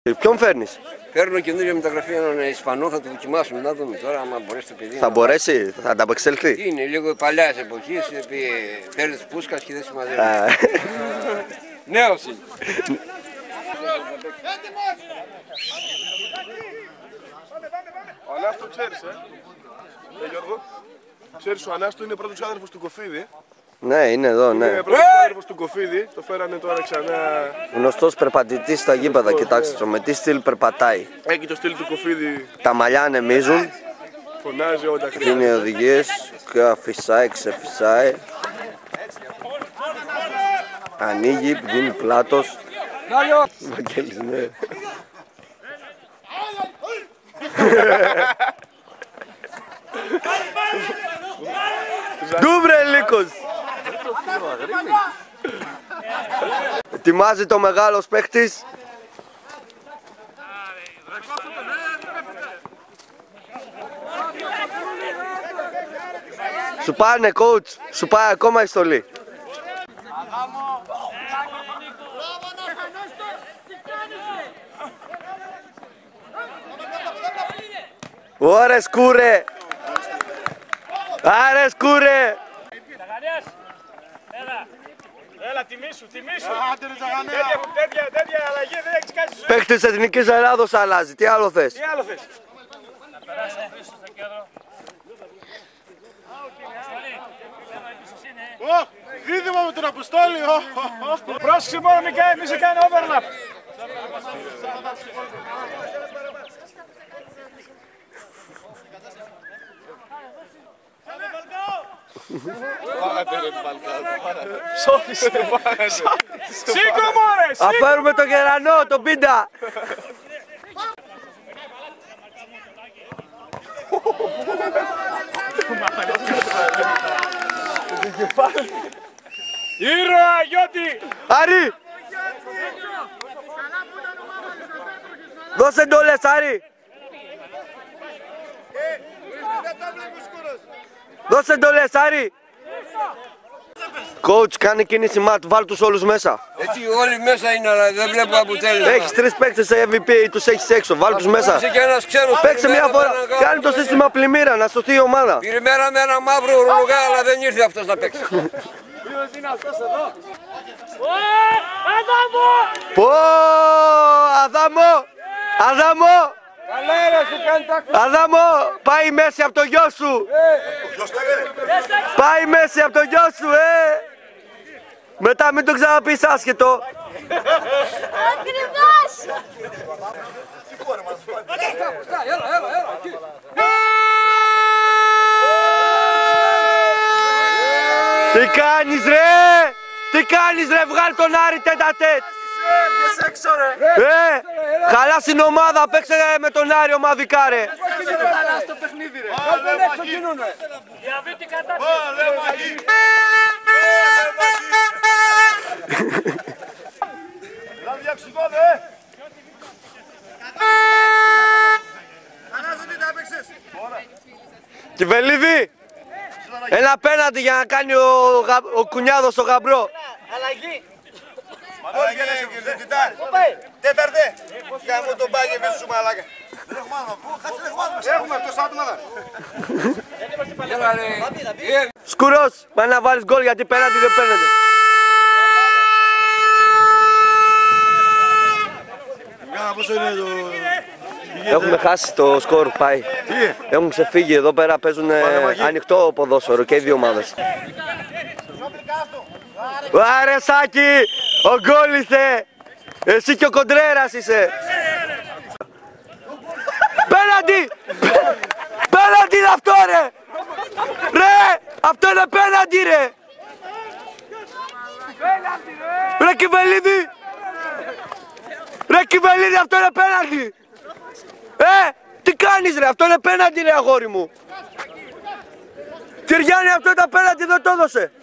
Ποιον φέρνεις? Παίρνω καινούργια μεταγραφή έναν Ισπανό, θα το δοκιμάσουμε να δούμε τώρα άμα μπορέσει το παιδί. Θα μπορέσει, θα ανταπεξέλθει. Είναι λίγο παλιά εποχή, παίρνει Πούσκας και δεν συμμαζεύει. Νέος είναι. Ο Ανάστο ξέρεις, Γιώργο. Ξέρεις, ο Ανάστο είναι πρώτος άδερφος του Κοφίδη. Ναι, είναι εδώ, ναι. Είναι πρώτος άδερφος του Κοφίδη, το φέρανε τώρα ξανά. Γνωστός περπατητής στα γήπεδα, κοιτάξτε το, με τι στυλ περπατάει. Έχει το στυλ του Κοφίδη, Τα μαλλιά ανεμίζουν, φωνάζει όταν δίνει χρειάζεται. οδηγίες και φυσάει, ξεφυσάει. Ανοίγει, δίνει πλάτος. Βαγγέλης, ναι. Ντούμπρε Λίκος! Ετοιμάζει το μεγάλος παίχτης. Σου πάνε coach, σου πάει ακόμα η στολή. Ωρε σκούρε! Άρε σκούρε! Έλα, τιμήσου. Τέτοια αλλαγή δεν έχεις κάνει ζωή. Παίχτης Εθνικής Ελλάδος αλλάζει, τι άλλο θες? Τι άλλο θες? Δίδυμα με τον Αποστόλη. Πρόσεξε μόνο μη σε κάνει overlap. Πάτε ρε του Βαλκάνου. Σώθησε. Σήκω μωρέ. Αφαίρουμε τον Γερανό, τον Πίντα! Ήρωα Γιώτη. Άρη! Δώσε εντολές, Άρη! Δώσε εντολές, Άρη! Coach, κάνει κίνηση ματ, βάλ τους όλους μέσα. Έτσι όλοι μέσα είναι, αλλά δεν βλέπω αποτέλεσμα. Έχεις 3 παίκτες σε MVP, τους έχεις έξω, βάλ τους μέσα. Είσαι και ένας ξένος. Παίξε μια φορά, κάνει το σύστημα πλημμύρα, να σωθεί η ομάδα. Περιμέναμε ένα μαύρο ρολογά, αλλά δεν ήρθε αυτός να παίξει. Πω, Αδάμο! Αδάμο! Καλά ρε, σου κάνει τάξη. Αδάμο! Πάει μέση από το γιο σου! Πάει μέση από το γιο σου, Μετά μην το ξαναπείς άσχετο. Ακριβώς! Τι κάνεις ρε! Τι κάνεις ρε! Βγάλ τον Άρη τέτα-τέτ! Χαλάς την ομάδα, παίξε με τον Άρη ομαδικά ρε! Διαβήτη κατάσταση. Κιβελίδη! Ένα απέναντι για να κάνει ο κουνιάδος ο γαμπρό. Αλλαγή. Τέταρτε. Κάμω τον πάγε μέσα σου μαλάκα. Έχουμε αυτό άτομα. Σκουρός, πάει να βάλεις γκολ γιατί πέναντι δεν παίρνεται. Πόσο είναι το... Έχουμε χάσει το σκορ, πάει. Έχουν ξεφύγει, εδώ πέρα παίζουν ανοιχτό ποδόσφαιρο και οι δύο ομάδες. Άρε Σάκη, ο γκολ ήρθε. Εσύ και ο Κοντρέρας είσαι. Πέναντι! Πέναντι είναι αυτό ρε! Ρε! Αυτό είναι πέναντι ρε! Ρε Κιβελίδη! Ρε Κιβελίδη, αυτό είναι πέναντι! Τι κάνεις ρε, αυτό είναι πέναντι ρε αγόρι μου! Κυριάννη, αυτό είναι πέναντι, δεν το έδωσε!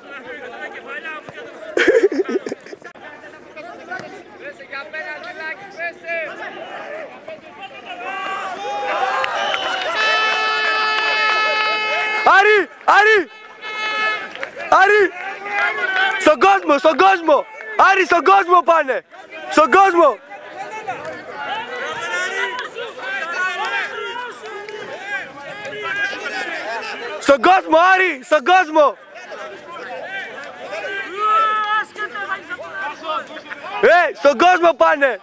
Άρη! Άρη! Άρη! Στον κόσμο! Στον κόσμο! Άρη, στον κόσμο πάνε! Στον κόσμο! Στον κόσμο, Άρη! Στον κόσμο! Στον κόσμο πάνε!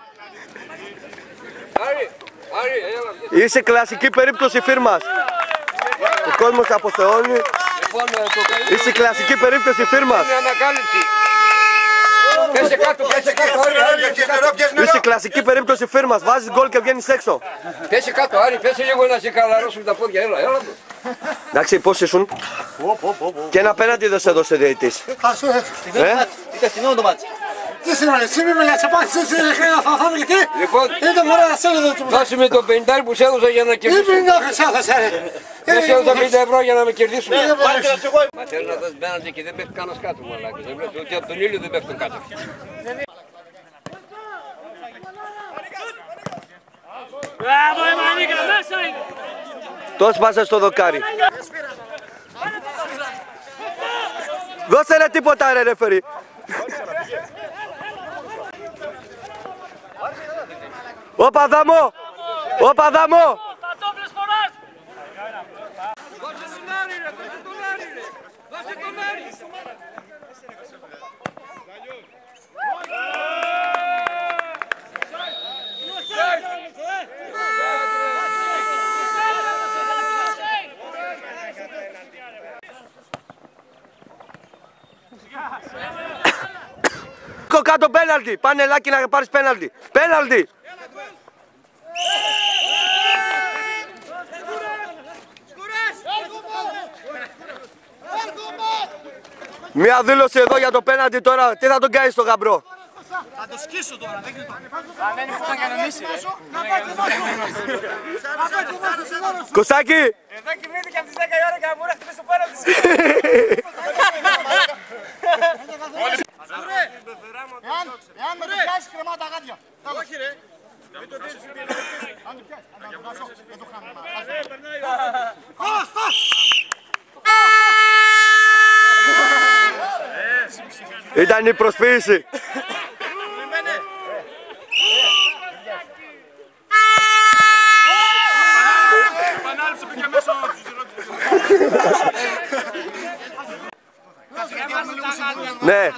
Είσαι κλασική περίπτωση φίρμας. Ο κόσμος αποθεώνει. Είσαι κλασική περίπτωση φίρμας. Είναι ανακάλυψη. Πέσε κάτω, πέσε κάτω, Άρη. Είσαι κλασική περίπτωση φίρμας. Βάζεις γκολ και βγαίνεις έξω. Πέσε κάτω, Άρη, πέσε λίγο να σε καλαρώσουν τα πόδια. Έλα, έλα. Εντάξει, πώς ήσουν? Και ένα απέναντι δεν σε έδωσε διαιτητής. Ήταν στην όντο μάτς. Τι σήμερα, εσύ μη μιλάς, απάντησες, θα φάμε γιατί. Λοιπόν, Ήταν μωρά να σέλω το δώσε με το 50 που σε έδωσα για να τι κερδίσουμε. Δεν σε έδωσα 50 ευρώ για να με κερδίσουμε. Μα θέλω να δώσεις πέναλτι και δεν πέφτει κανένας κάτω, μαλάκες. Δεν βλέπεις ότι από τον ήλιο δεν πέφτουν κάτω. Μπράβο, η Μανίκα, μέσα είναι. Το σπάσε στο δοκάρι. Δώσε ρε τίποτα ρε ρεφερί. Όπα Δάμο! Όπα Δάμο! Πατόφλες φοράς. Δώσε τον Άρη ρε, δώσε τον Άρη ρε. Δώσε τον Άρη. Κάτω πέναλτι! Πάνε Λάκη να πάρεις πέναλτι! Πέναλτι! Μία δήλωση εδώ για το πέναλτι τώρα. Τι θα τον κάνεις στο γαμπρό? Θα το σκίσω τώρα, δεν κλειτώ. Κωστάκη! Εδώ κοιμήθηκε από τις 10 η ώρα και να μπορεί να χτυπήσει το πέναλτι. Εάν με το πιάσεις κρεμάω τα γάτια. Όχι ρε. Αν το πιάσεις, αν το βγάζω, δεν το χάνω. Κώστα! Ήταν η προσποίηση. Ναι.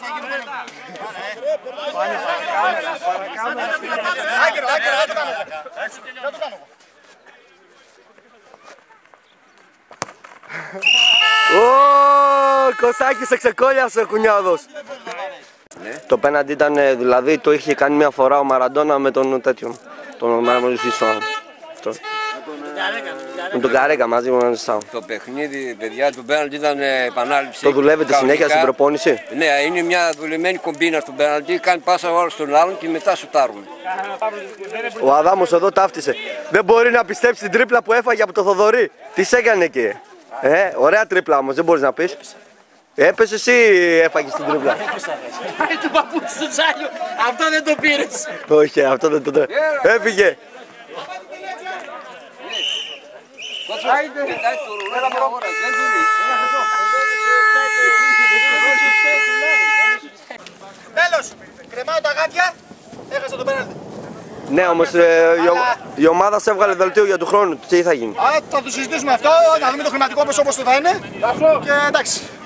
Κωστάκη σε ξεκόλιασε ο κουνιάδος. Το πέναντι ήταν, δηλαδή το είχε κάνει μια φορά ο Μαραντόνα με τον τέτοιον. Τον Μαραμονιστή με τον Καρέκα μαζί με τον Σάου. Το παιχνίδι, παιδιά, του πέναλτι ήταν επανάληψη. Το δουλεύετε συνέχεια στην προπόνηση? Ναι, είναι μια δουλεμένη κομπίνα στο πέναλτι. Κάνει πάσα όλο στον άλλον και μετά σουτάρουν. Ο Αδάμος εδώ ταύτισε. Δεν μπορεί να πιστέψει την τρίπλα που έφαγε από το Θοδωρή. Τι σε έκανε εκεί? Ωραία τρίπλα όμως, δεν μπορείς να πεις. Έπεσε εσύ έφαγες την τρίπλα? Πάει του παππούτσι στο τσάλιο, αυτό δεν το πήρες. Όχι, αυτό δεν το έφυγε. Τέλος, κρεμάω τα γάτια, έχασα το πέναλτι. Ναι, όμως η ομάδα σε έβγαλε δελτίο για του χρόνου. Τι θα γίνει? Θα το συζητήσουμε αυτό, να δούμε το χρηματικό όπως το θα είναι. Και εντάξει.